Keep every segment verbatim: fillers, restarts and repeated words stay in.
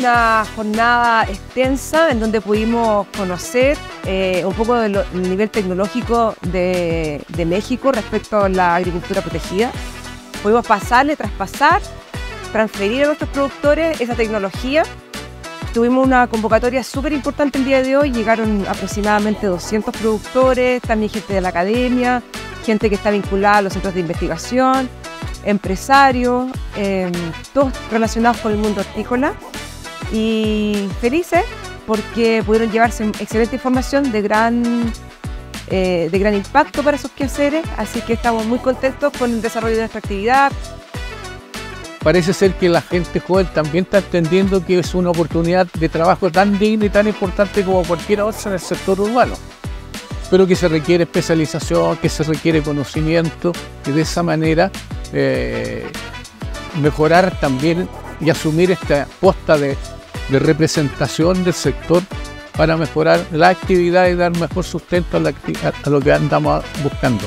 una jornada extensa en donde pudimos conocer eh, un poco del nivel tecnológico de, de México respecto a la agricultura protegida. Pudimos pasarle, traspasar, transferir a nuestros productores esa tecnología. Tuvimos una convocatoria súper importante el día de hoy, llegaron aproximadamente doscientos productores, también gente de la academia, gente que está vinculada a los centros de investigación, empresarios, eh, todos relacionados con el mundo hortícola, y felices porque pudieron llevarse excelente información de gran, eh, de gran impacto para sus quehaceres, así que estamos muy contentos con el desarrollo de nuestra actividad. Parece ser que la gente joven también está entendiendo que es una oportunidad de trabajo tan digna y tan importante como cualquier otra en el sector urbano, pero que se requiere especialización, que se requiere conocimiento, y de esa manera eh, mejorar también y asumir esta posta de, de representación del sector para mejorar la actividad y dar mejor sustento a, la a lo que andamos buscando.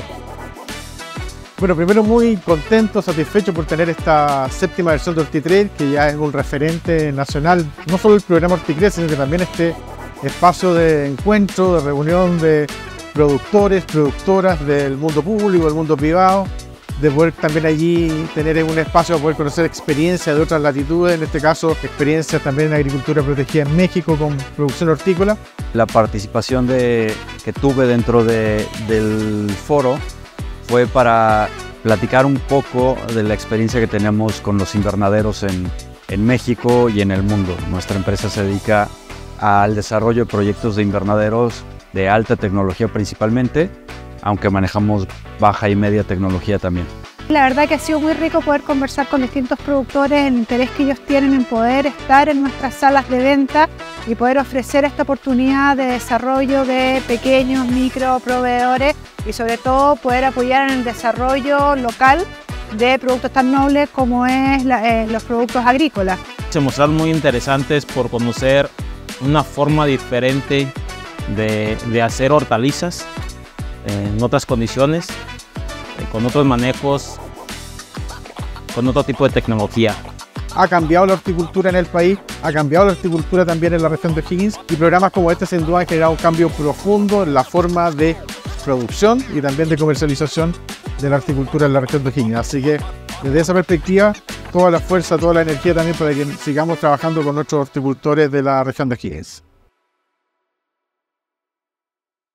Bueno, primero muy contento, satisfecho por tener esta séptima versión de HortiTrail, que ya es un referente nacional, no solo el programa HortiCrece, sino que también este espacio de encuentro, de reunión de productores, productoras del mundo público, del mundo privado, de poder también allí tener un espacio para poder conocer experiencias de otras latitudes, en este caso experiencias también en agricultura protegida en México con producción hortícola. La participación de, que tuve dentro de, del foro fue para platicar un poco de la experiencia que tenemos con los invernaderos en, en México y en el mundo. Nuestra empresa se dedica al desarrollo de proyectos de invernaderos de alta tecnología principalmente, aunque manejamos baja y media tecnología también. La verdad que ha sido muy rico poder conversar con distintos productores, el interés que ellos tienen en poder estar en nuestras salas de venta y poder ofrecer esta oportunidad de desarrollo de pequeños micro proveedores y sobre todo poder apoyar en el desarrollo local de productos tan nobles como es la, eh, los productos agrícolas. Se mostraron muy interesantes por conocer una forma diferente de, de hacer hortalizas en otras condiciones, con otros manejos, con otro tipo de tecnología. Ha cambiado la horticultura en el país, ha cambiado la horticultura también en la región de O'Higgins, y programas como este sin duda han generado un cambio profundo en la forma de producción y también de comercialización de la horticultura en la región de O'Higgins. Así que desde esa perspectiva, toda la fuerza, toda la energía también para que sigamos trabajando con nuestros horticultores de la región de O'Higgins.